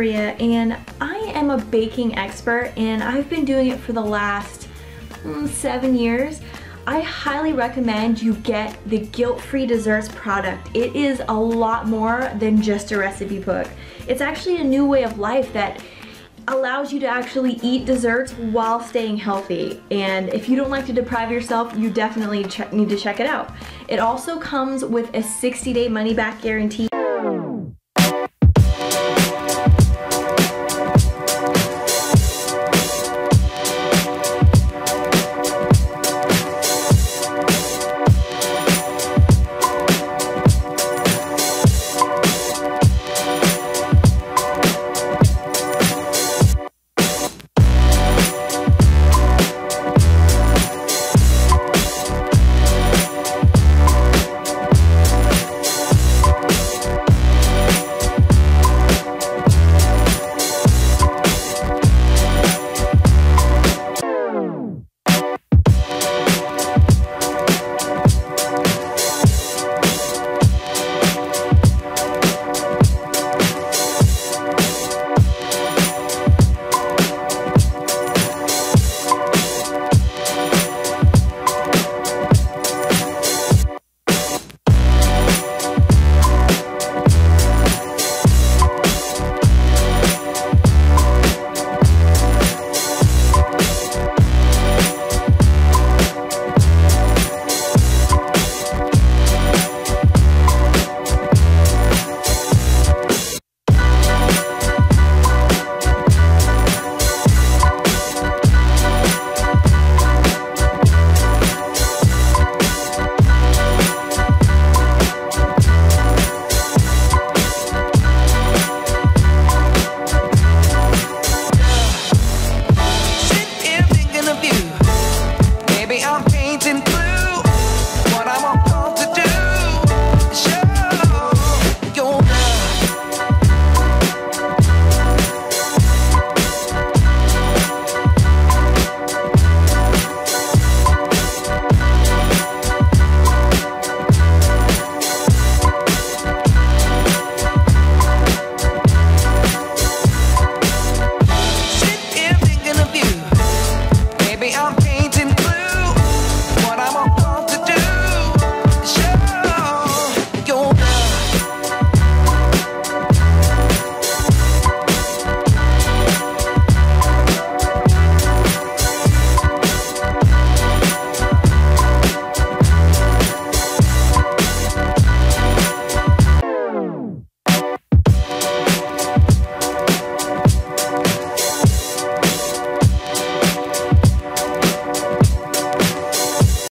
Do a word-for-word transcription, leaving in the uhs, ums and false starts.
Maria, and I am a baking expert, and I've been doing it for the last mm, seven years. I highly recommend you get the Guilt-Free Desserts product. It is a lot more than just a recipe book. It's actually a new way of life that allows you to actually eat desserts while staying healthy. And if you don't like to deprive yourself, you definitely need to check it out. It also comes with a sixty day money back guarantee.